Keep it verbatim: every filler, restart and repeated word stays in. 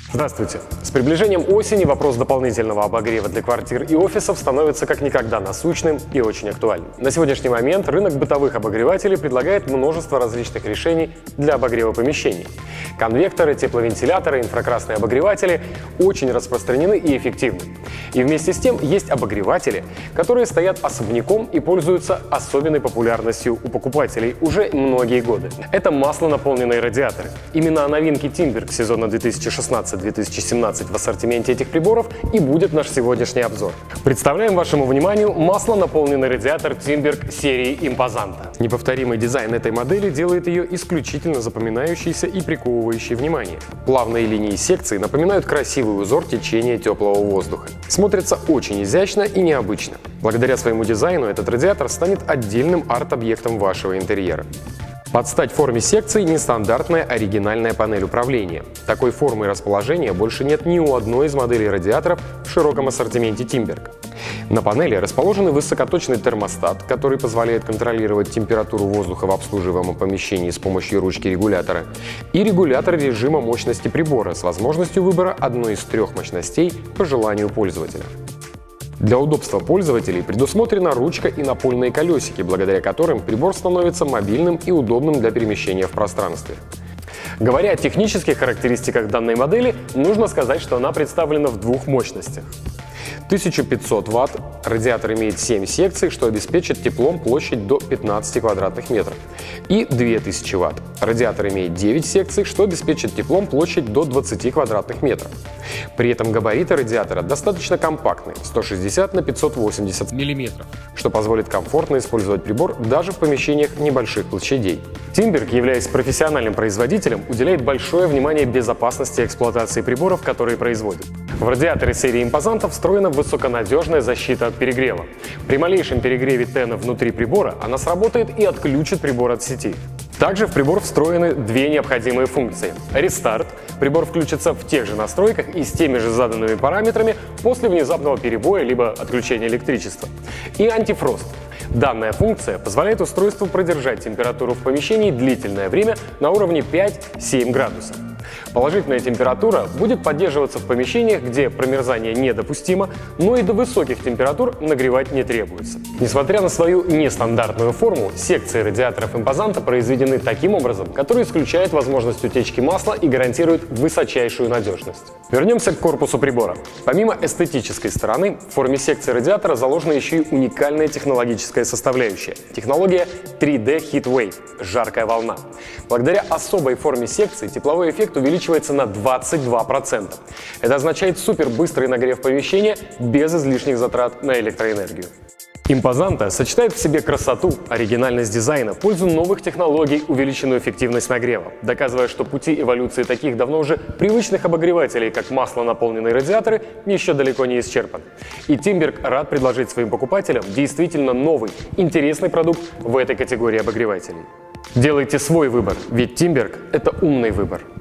Здравствуйте! С приближением осени вопрос дополнительного обогрева для квартир и офисов становится как никогда насущным и очень актуальным. На сегодняшний момент рынок бытовых обогревателей предлагает множество различных решений для обогрева помещений. Конвекторы, тепловентиляторы, инфракрасные обогреватели очень распространены и эффективны. И вместе с тем есть обогреватели, которые стоят особняком и пользуются особенной популярностью у покупателей уже многие годы. Это маслонаполненные радиаторы. Именно о новинке Timberg сезона две тысячи шестнадцать две тысячи семнадцать в ассортименте этих приборов и будет наш сегодняшний обзор. Представляем вашему вниманию маслонаполненный радиатор Timberg серии Imposante. Неповторимый дизайн этой модели делает ее исключительно запоминающейся и приковывающей внимание. Плавные линии секции напоминают красивый узор течения теплого воздуха. Смотрится очень изящно и необычно. Благодаря своему дизайну этот радиатор станет отдельным арт-объектом вашего интерьера. Под стать форме секции нестандартная оригинальная панель управления. Такой формы и расположения больше нет ни у одной из моделей радиаторов в широком ассортименте Timberg. На панели расположен высокоточный термостат, который позволяет контролировать температуру воздуха в обслуживаемом помещении с помощью ручки регулятора, и регулятор режима мощности прибора с возможностью выбора одной из трех мощностей по желанию пользователя. Для удобства пользователей предусмотрена ручка и напольные колесики, благодаря которым прибор становится мобильным и удобным для перемещения в пространстве. Говоря о технических характеристиках данной модели, нужно сказать, что она представлена в двух мощностях. тысяча пятьсот ватт, радиатор имеет семь секций, что обеспечит теплом площадь до пятнадцати квадратных метров. И две тысячи ватт, радиатор имеет девять секций, что обеспечит теплом площадь до двадцати квадратных метров. При этом габариты радиатора достаточно компактны – сто шестьдесят на пятьсот восемьдесят миллиметров, что позволит комфортно использовать прибор даже в помещениях небольших площадей. Timberg, являясь профессиональным производителем, уделяет большое внимание безопасности эксплуатации приборов, которые производит. В радиаторе серии Imposante встроена высоконадежная защита от перегрева. При малейшем перегреве тена внутри прибора она сработает и отключит прибор от сети. Также в прибор встроены две необходимые функции. Рестарт. Прибор включится в тех же настройках и с теми же заданными параметрами после внезапного перебоя либо отключения электричества. И антифрост. Данная функция позволяет устройству продержать температуру в помещении длительное время на уровне пять-семь градусов. Положительная температура будет поддерживаться в помещениях, где промерзание недопустимо, но и до высоких температур нагревать не требуется. Несмотря на свою нестандартную форму, секции радиаторов Imposante произведены таким образом, который исключает возможность утечки масла и гарантирует высочайшую надежность. Вернемся к корпусу прибора. Помимо эстетической стороны, в форме секции радиатора заложена еще и уникальная технологическая составляющая – технология три дэ Heat Wave – жаркая волна. Благодаря особой форме секции тепловой эффект увеличивается на двадцать два процента. Это означает супербыстрый нагрев помещения без излишних затрат на электроэнергию. Imposante сочетает в себе красоту, оригинальность дизайна, пользу новых технологий, увеличенную эффективность нагрева, доказывая, что пути эволюции таких давно уже привычных обогревателей, как маслонаполненные радиаторы, еще далеко не исчерпан. И Timberg рад предложить своим покупателям действительно новый, интересный продукт в этой категории обогревателей. Делайте свой выбор, ведь Timberg – это умный выбор.